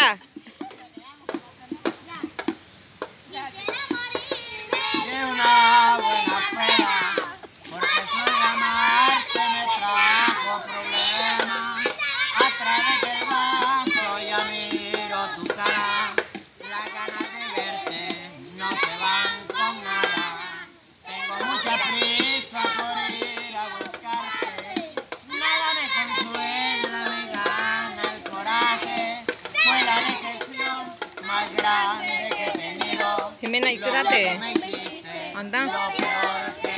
Anda. De una buena pena, porque solo amarte me trajo problemas. A través del vaso ya miro tu cara, las ganas de verte no se van con nada. Tengo mucha prisa por ir a buscarte, nada me consuela, me gana el coraje. Fue la decepción más grande que he tenido. Jimena, y espérate. Lo que me hiciste, Anda. lo peor que